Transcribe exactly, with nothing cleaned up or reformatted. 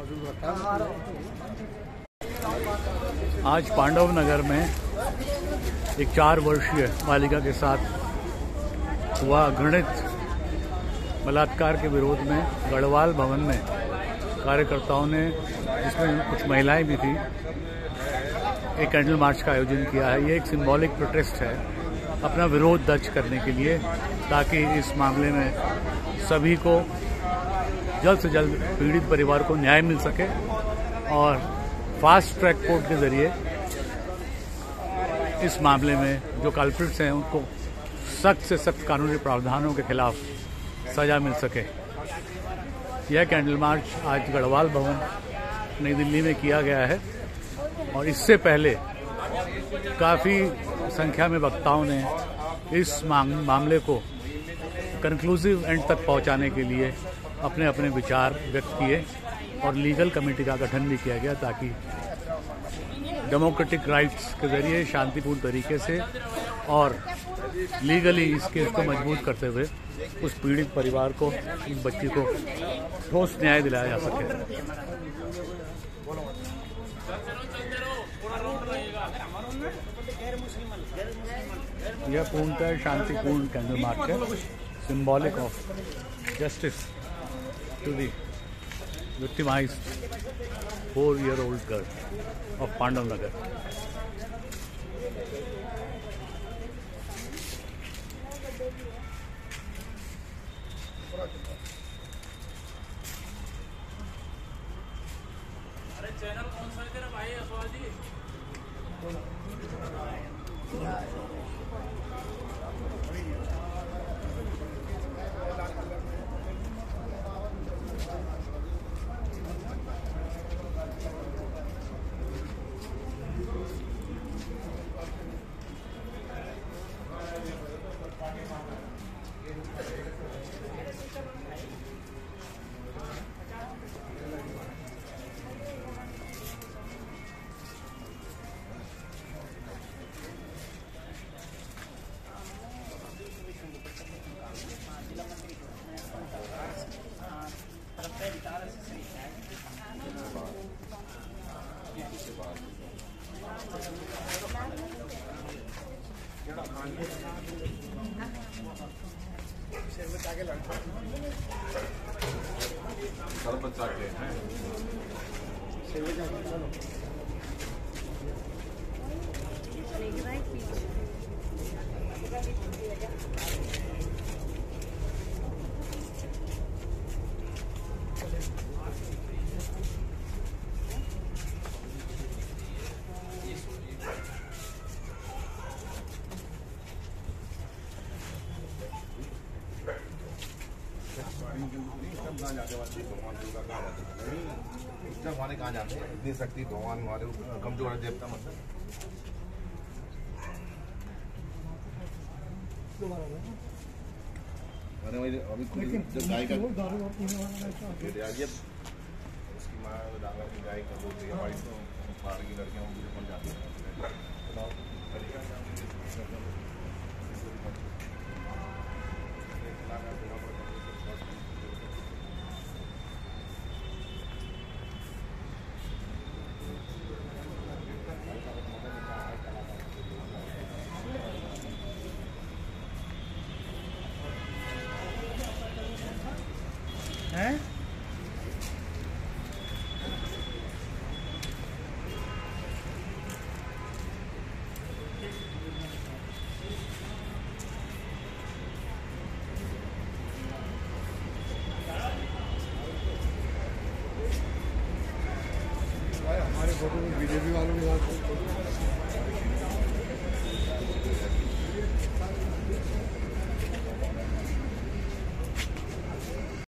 आज पांडव नगर में एक चार वर्षीय बालिका के साथ हुआ घृणित बलात्कार के विरोध में गढ़वाल भवन में कार्यकर्ताओं ने, जिसमें कुछ महिलाएं भी थी, एक कैंडल मार्च का आयोजन किया है। ये एक सिंबॉलिक प्रोटेस्ट है अपना विरोध दर्ज करने के लिए, ताकि इस मामले में सभी को जल्द से जल्द पीड़ित परिवार को न्याय मिल सके और फास्ट ट्रैक कोर्ट के जरिए इस मामले में जो कल्प्रिट्स हैं उनको सख्त से सख्त कानूनी प्रावधानों के खिलाफ सजा मिल सके। यह कैंडल मार्च आज गढ़वाल भवन नई दिल्ली में किया गया है और इससे पहले काफ़ी संख्या में वक्ताओं ने इस मामले को कंक्लूसिव एंड तक पहुंचाने के लिए अपने अपने विचार व्यक्त किए और लीगल कमेटी का गठन भी किया गया, ताकि डेमोक्रेटिक राइट्स के जरिए शांतिपूर्ण तरीके से और लीगली इस केस को मजबूत करते हुए उस पीड़ित परिवार को, उस बच्ची को ठोस न्याय दिलाया जा सके। यह पूर्णतः शांतिपूर्ण कैंडल मार्च है, symbolic of justice to the victimized four-year-old girl of Pandav Nagar. अरे चैनल कौन सा है तेरा भाई असवाल जी? हमारे कहाँ जाते हैं, इतनी शक्ति भगवान हमारे कमजोर है देवता मतलब। अभी जब गाय का उसकी माँ डांगा की गाय का बोलती है, हमारी तो बाहर की लड़कियाँ मुझे बन जाती है। हैं? हमारे फोटो में बीजेपी वालों के साथ